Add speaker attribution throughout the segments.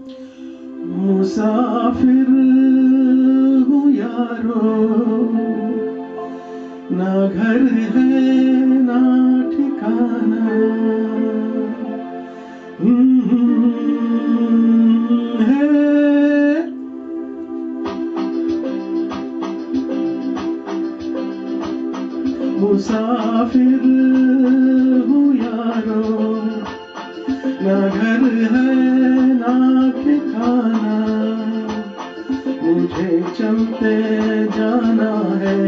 Speaker 1: मुसाफिर हूँ यारो, ना घर है ना ठिकाना। है मुसाफिर हूँ यारो, ना घर है ना ठिकाना। मुझे चलते जाना है,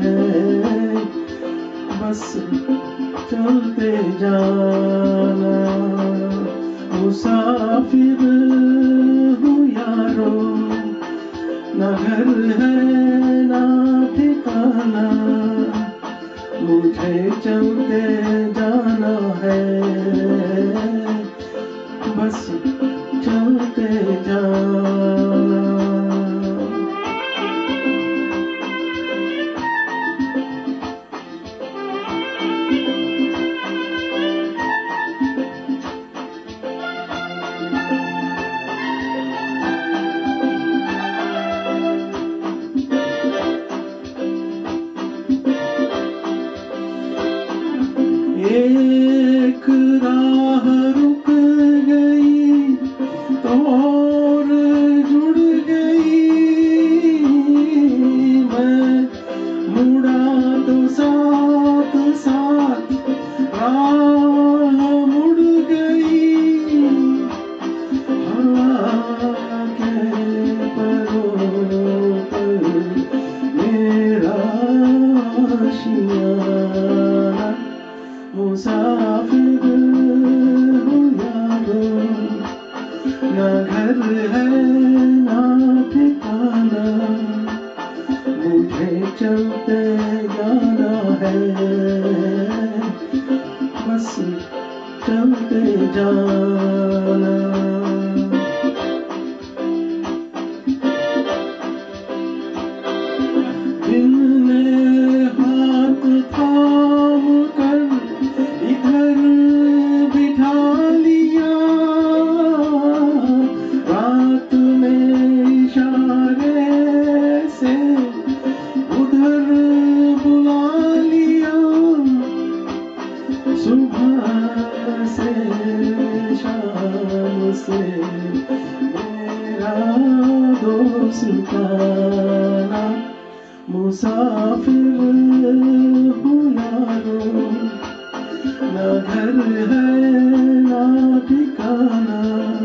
Speaker 1: बस चलते जाना। मुसाफिर हूँ यारो, ना घर है ना ठिकाना। मुझे चलते जाना है, बस चलते जाना। एक राह रुक गई तो और जुड़ गई। मैं मुड़ा तो साथ साथ राह मुड़ गई। हवा के परों पर मेरा आशियाना। मुसाफिर हूँ यारो, ना घर है ना ठिकाना। मुझे चलते जाना है, बस चलते जाना। दिन ने हाथ थाम कर इधर बिठा लिया। रात में इशारे से उधर बुला लिया। सुबह से शाम से मेरा दोस्ताना। मुसाफिर हूँ यारो, ना घर है ना ठिकाना।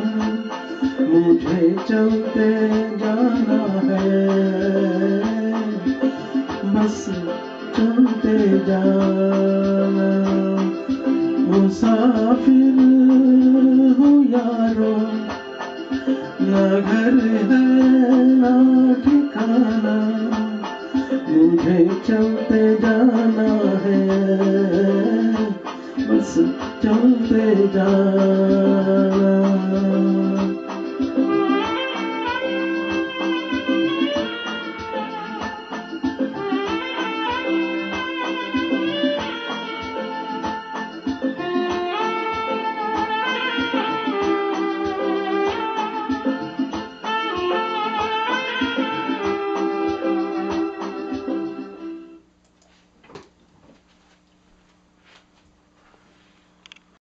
Speaker 1: मुझे चलते जाना है, बस चलते जाना। मुसाफिर हूँ यारो, ना घर है ना ठिकाना। मुझे चलते जाना है, बस चलते जाना।